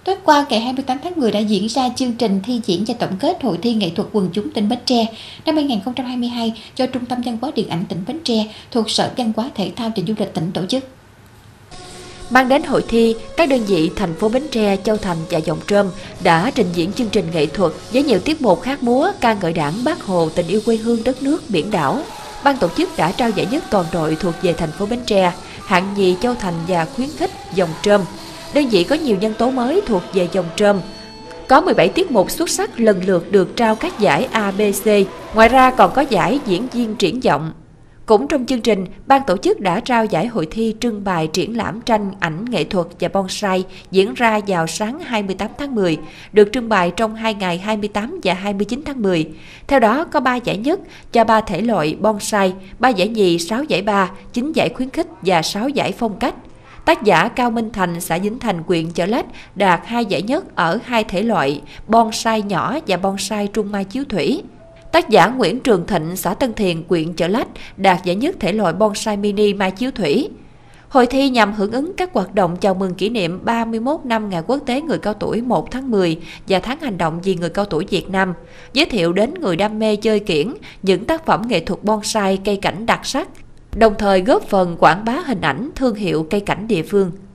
Tối qua, ngày 28 tháng 10 đã diễn ra chương trình thi diễn và tổng kết Hội thi nghệ thuật quần chúng tỉnh Bến Tre năm 2022 do Trung tâm Văn hóa Điện ảnh tỉnh Bến Tre thuộc Sở Văn hóa Thể thao và Du lịch tỉnh tổ chức. Mang đến hội thi, các đơn vị thành phố Bến Tre, Châu Thành và Giọng Trôm đã trình diễn chương trình nghệ thuật với nhiều tiết mục hát múa, ca ngợi Đảng, Bác Hồ, tình yêu quê hương, đất nước, biển đảo. Ban tổ chức đã trao giải nhất toàn đội thuộc về thành phố Bến Tre, hạng nhì Châu Thành và khuyến khích Giọng Trôm. Đơn vị có nhiều nhân tố mới thuộc về Giọng Trôm. Có 17 tiết mục xuất sắc lần lượt được trao các giải A, B, C. Ngoài ra còn có giải diễn viên triển vọng. Cũng trong chương trình, ban tổ chức đã trao giải hội thi trưng bày triển lãm tranh, ảnh nghệ thuật và bonsai diễn ra vào sáng 28 tháng 10, được trưng bày trong 2 ngày 28 và 29 tháng 10. Theo đó, có 3 giải nhất cho 3 thể loại bonsai, 3 giải nhì, 6 giải ba, 9 giải khuyến khích và 6 giải phong cách. Tác giả Cao Minh Thành, xã Vĩnh Thành, huyện Chợ Lách đạt 2 giải nhất ở 2 thể loại bonsai nhỏ và bonsai trung mai chiếu thủy. Tác giả Nguyễn Trường Thịnh, xã Tân Thiền, huyện Chợ Lách đạt giải nhất thể loại bonsai mini mai chiếu thủy. Hội thi nhằm hưởng ứng các hoạt động chào mừng kỷ niệm 31 năm Ngày Quốc tế Người cao tuổi 1 tháng 10 và Tháng hành động vì người cao tuổi Việt Nam, giới thiệu đến người đam mê chơi kiển những tác phẩm nghệ thuật bonsai cây cảnh đặc sắc, đồng thời góp phần quảng bá hình ảnh thương hiệu cây cảnh địa phương.